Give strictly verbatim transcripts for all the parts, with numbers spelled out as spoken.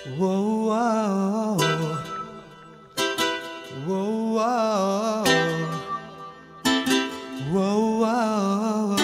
Uou, uou, uou, uou, uou.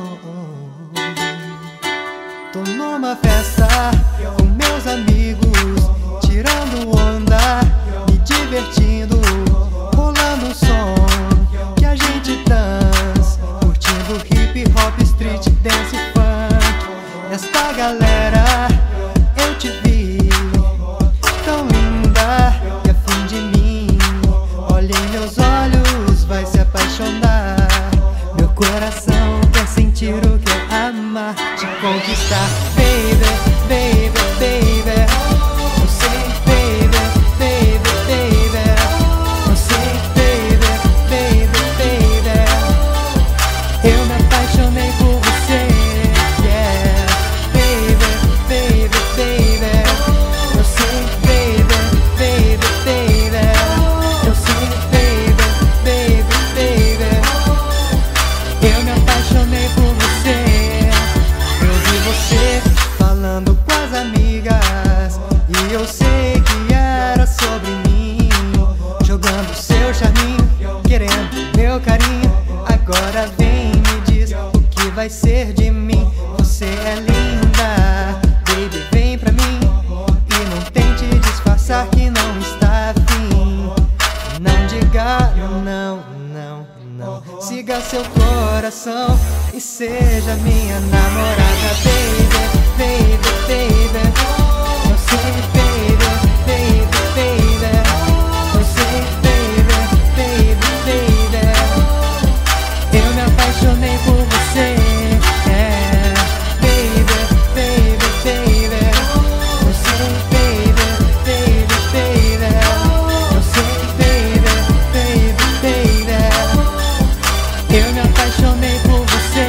Tô numa festa com meus amigos, tirando onda, me divertindo, rolando um som que a gente dança, curtindo hip hop, street dance, funk. Nesta galera eu te vi, tão linda e afim de mim. Olha em meus olhos, vai se apaixonar. Meu coração quer sentir o que é amar, te conquistar, baby, baby, baby. Eu sei, baby, baby, baby. Eu sei, baby, baby, baby. Eu me apaixonei por você, yeah. Baby, baby, baby. Eu sei, baby, baby, baby. Eu sei, baby, baby, baby. Eu me apaixonei por você. Eu vi você falando com as amigas e eu sei que era sobre mim, jogando seu charminho, querendo meu carinho. Agora vem e me diz o que vai ser de mim. Você é linda, baby, vem pra mim e não tente disfarçar que não está afim. Não diga não, não, não. Siga seu coração e seja minha namorada, baby, baby, baby. Eu sei, baby, baby, baby. Eu sei, baby, baby, baby. Eu me apaixonei por você, é, baby, baby, baby. Eu sei, baby, baby, baby. Eu sei, baby, baby, baby. Eu me apaixonei por você.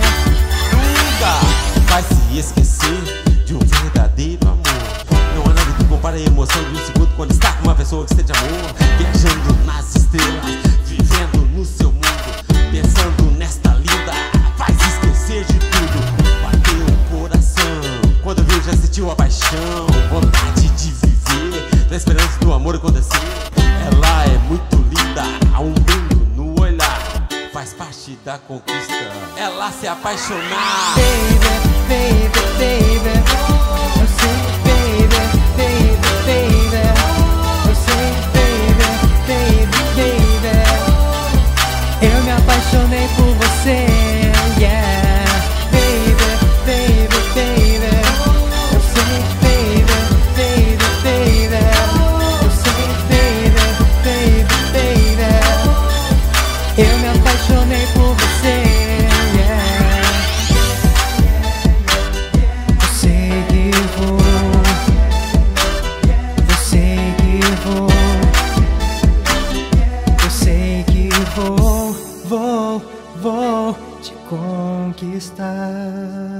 Nunca vai se esquecer de um verdadeiro amor. Não há nada que compare a emoção de um segundo quando está com uma pessoa que sente amor. Viajando nas estrelas, vivendo no seu mundo, pensando nesta linda, faz esquecer de tudo. Bateu o coração, quando viu já sentiu a paixão, vontade de viver, na esperança do amor acontecer. Ela é muito linda, há um brilho no olhar, faz parte da conquista, ela se apaixonar. Baby, baby, baby. Eu sei, baby, baby, baby. Eu sei, baby, baby, baby. Eu me apaixonei por você, yeah. Baby, baby, baby. Eu sei, baby, baby, baby. Eu sei, baby, baby, baby. Eu me apaixonei por você, yeah. Eu sei que vou, eu sei que vou, eu sei que vou, vou, vou te conquistar.